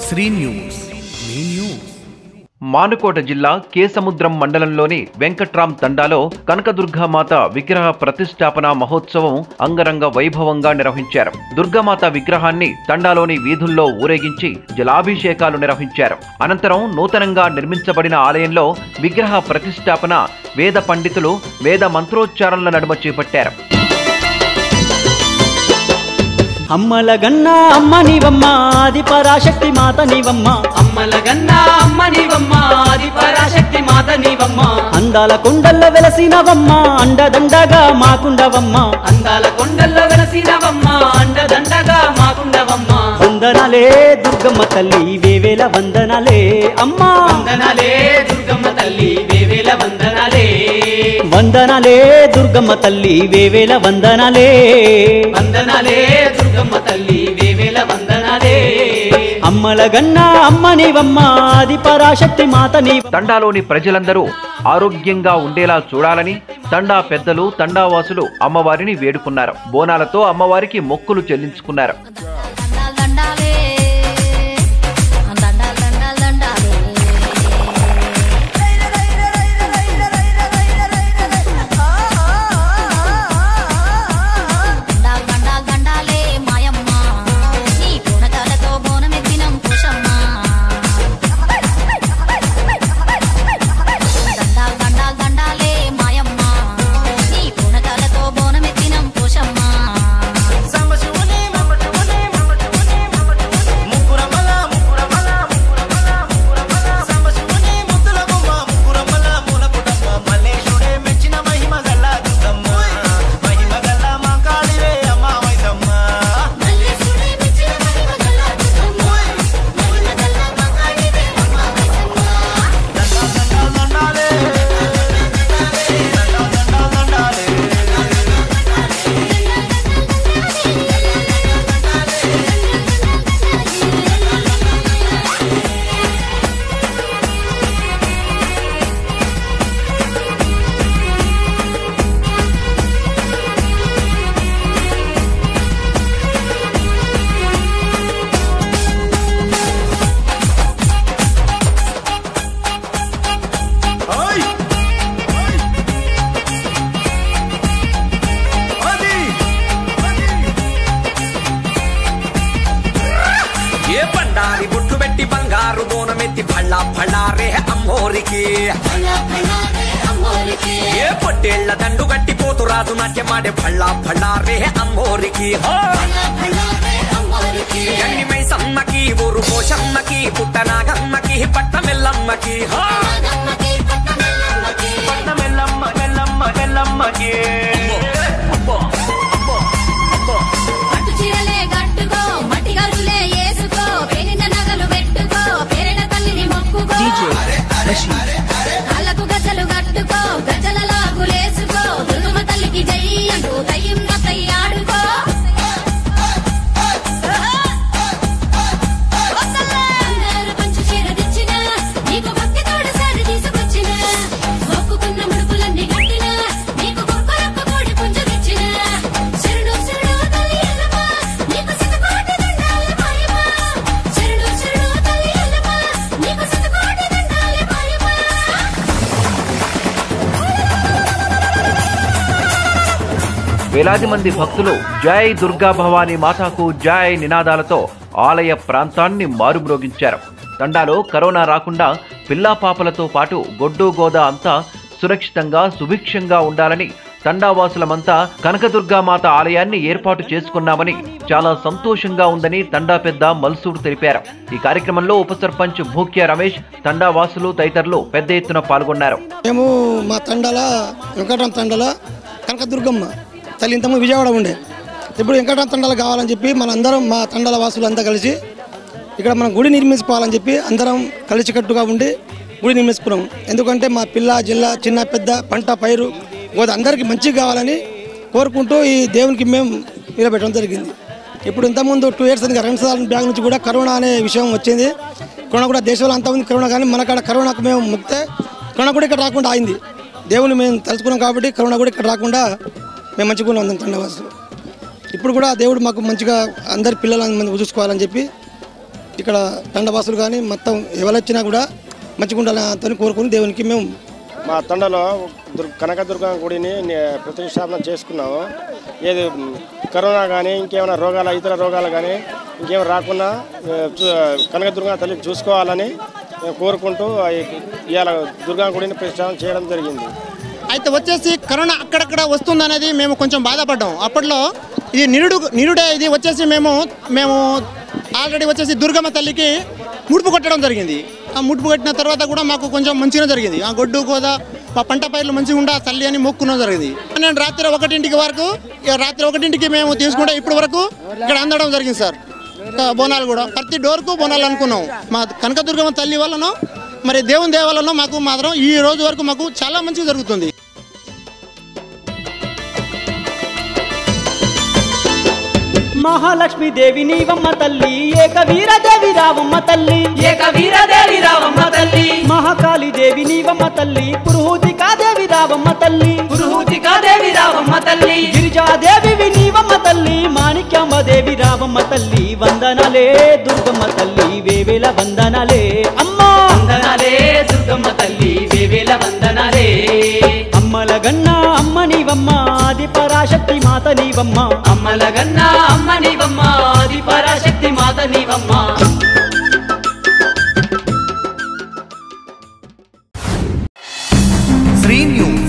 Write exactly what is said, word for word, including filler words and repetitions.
Shri news మీ news. Manukota జిల్లా కేసముద్రం మండలంలోని వెంకట్రామ్ తండాలో కనకదుర్గామాత విగ్రహ ప్రతిష్టాపన మహోత్సవం అంగరంగ వైభవంగా నిర్వహించారు. దుర్గామాత విగ్రహాన్ని తండాలోని వీధుల్లో ఊరేగించి జలాభిషేకాలు నిర్వహించారు. అనంతరం నూతనంగా నిర్మించబడిన ఆలయంలో విగ్రహ ప్రతిష్టాపన వేద పండితులు వేద మంత్రోచ్చారణల నడుమ చేపట్టారు. అమ్మల గన్నా అమ్మ నీవమ్మ ఆది పరాశక్తి మాత నీవమ్మ, అమ్మల గన్నా అమ్మ నీవమ్మ ఆది పరాశక్తి మాత నీవమ్మ, అందాల కొండల్లో వెలసినవమ్మ అండదండగా మాకుండవమ్మ, అందాల కొండల్లో వెలసినవమ్మ అండదండగా మాకుండవమ్మ. వందనాలే దుర్గమ్మ తల్లి వేవేల వందనాలే అమ్మా, వందనాలే దుర్గమ్మ తల్లి వేవేల వందనాలే, వందనాలే దుర్గమ్మ తల్లి వేవేల వందనాలే, వందనాలే దుర్గమ్మ తల్లి వేవేల వందనాలే. అమ్మల గన్నా అమ్మ నీవమ్మ ఆది పరాశక్తి మాత నీ. తండాలోని ప్రజలందరూ ఆరోగ్యంగా ఉండేలా చూడాలని తండా పెద్దలు తండావాసులు అమ్మవారిని వేడుకున్నారు. బోనాలతో అమ్మవారికి మొక్కులు చెల్లించుకున్నారు. బండారి బుట్టు పెట్టి బంగారు బోనమెత్తి ఫళ్ళా ఫళ్ళా రే అమ్మోరికి, ఏ పొట్టేళ్ల దండు గట్టి పోతు రాజు నాట్యమాడే ఫళ్ళా ఫళ్ళా రే అమ్మోరికి, ఎన్నిమై సమ్మకి ఊరు పోషమ్మకి పుట్టనాగమ్మకి పట్టమెల్లమ్మకి, పట్టమెల్లమ్మ మెల్లమ్మ మెల్లమ్మకి. కాళ్ళకు గజ్జలు కట్టుకో గజ్జల లాగులేసుకో దుర్గమ్మ తల్లికి జై అంటూ దయ్యం దత్తయ్య ఆడుకో. అందరూ పంచు చీర తెచ్చిన నీకు భక్తి తోడు సారి తీసుకొచ్చిన, మొక్కుకున్న ముడుపులన్నీ కట్టిన నీకు కొక్కరొక్క కోడి పుంజు తెచ్చిన, శరణు శరణు తల్లి ఎల్లమ్మ నీకు శతకోటి దండాల మాయమ్మ, శరణు శరణు తల్లి ఎల్లమ్మ నీకు శతకోటి దండాల మాయమ్మ. వేలాది మంది భక్తులు జై దుర్గా భవానీ మాతాకు జై నినాదాలతో ఆలయ ప్రాంతాన్ని మారుమ్రోగించారు. తండాలో కరోనా రాకుండా పిల్లా పాపలతో పాటు గొడ్డు గోద అంతా సురక్షితంగా సుభిక్షంగా ఉండాలని తండావాసులమంతా కనకదుర్గామాత ఆలయాన్ని ఏర్పాటు చేసుకున్నామని చాలా సంతోషంగా ఉందని తండా పెద్ద మల్సూర్ తెలిపారు. ఈ కార్యక్రమంలో ఉప సర్పంచ్ భూక్య రమేష్, తండావాసులు తదితరులు పెద్ద ఎత్తున పాల్గొన్నారు. మేము మా తండాల వెంకటరామ్ తండాల కనకదుర్గమ్మ తల్లి ఇంతకుముందు విజయవాడ ఉండే, ఇప్పుడు వెంకటరామ్ తండాలు కావాలని చెప్పి మనందరం మా తండాల వాసులు అంతా కలిసి ఇక్కడ మనం గుడి నిర్మించుకోవాలని చెప్పి అందరం కలిసికట్టుగా ఉండి గుడి నిర్మించుకున్నాం. ఎందుకంటే మా పిల్ల జిల్లా చిన్న పెద్ద పంట పైరు గోద అందరికీ మంచిగా కావాలని కోరుకుంటూ ఈ దేవునికి మేము నిలబెట్టడం జరిగింది. ఇప్పుడు ఇంతకుముందు టూ ఇయర్స్ ఇంకా రెండు సార్లు బ్యాగ్ నుంచి కూడా కరోనా అనే విషయం వచ్చింది. కరోనా కూడా దేశంలో అంతా ఉంది కరోనా, కానీ మనకాడ కరోనాకు మేము ముక్తే కరోనా కూడా ఇక్కడ రాకుండా అయింది. దేవుని మేము తలుచుకున్నాం కాబట్టి కరోనా కూడా ఇక్కడ రాకుండా మేము మంచిగా ఉన్నాం తండవాసులు. ఇప్పుడు కూడా దేవుడు మాకు మంచిగా అందరి పిల్లలని మంది చూసుకోవాలని చెప్పి ఇక్కడ తండవాసులు కానీ మొత్తం ఎవరొచ్చినా కూడా మంచిగా ఉండాలని కోరుకుని దేవునికి మేము మా తండలో దుర్ కనకదుర్గ గుడిని ప్రతిష్టాపన చేసుకున్నాము. ఏది కరోనా కానీ ఇంకేమైనా రోగాలు ఇతర రోగాలు కానీ ఇంకేమైనా రాకుండా కనకదుర్గ తల్లి చూసుకోవాలని కోరుకుంటూ ఇవాళ దుర్గా గుడిని ప్రతిష్టాపన చేయడం జరిగింది. అయితే వచ్చేసి కరోనా అక్కడక్కడ వస్తుందనేది మేము కొంచెం బాధపడ్డాం. అప్పట్లో ఇది నిరుడు నిరుడే ఇది వచ్చేసి మేము మేము ఆల్రెడీ వచ్చేసి దుర్గమ్మ తల్లికి ముడుపు కొట్టడం జరిగింది. ఆ ముడుపు కట్టిన తర్వాత కూడా మాకు కొంచెం మంచిగా జరిగింది. ఆ గొడ్డు కోద మా పంట పైర్లు మంచిగా ఉండా తల్లి అని మొక్కున్నది జరిగింది. నేను రాత్రి ఒకటింటికి వరకు రాత్రి ఒకటింటికి మేము తీసుకుంటే ఇప్పటి వరకు ఇక్కడ అందడం జరిగింది సార్. బోనాలు కూడా ప్రతి డోర్కు బోనాలు అనుకున్నాం. మా కనకదుర్గమ్మ తల్లి వల్లనో మరి దేవుని దేవాలనో మాకు మాత్రం ఈ రోజు వరకు మాకు చాలా మంచిగా జరుగుతుంది. మహాలక్ష్మి దేవి నీవమ్మ తల్లి, ఏక వీరదేవి రావమ్మ తల్లి, ఏక వీరదేవి రావమ్మ తల్లి, మహాకాళి దేవి నీవమ్మ తల్లి, పురుహూతికా దేవి రావమ్మ తల్లి, పురుహూతికా దేవి రావమ్మ తల్లి, గిరిజాదేవి నీవమ్మ తల్లి, మాణిక్యాంబ దేవి రావమ్మ తల్లి, వందనాలే దుర్గమ్మ తల్లి, వేవేల వందనాలే అమ్మా, వందనాలే దుర్గమ్మ తల్లి, వేవేల వందనాలే. అమ్మల గన్న అమ్మ నీవమ్మ, ఆది పరాశక్తి మాత నీవమ్మ, అమ్మల గన్న అమ్మ నీవమ్మ, ఆది పరాశక్తి మాత నీవమ్మ. శ్రీ న్యూస్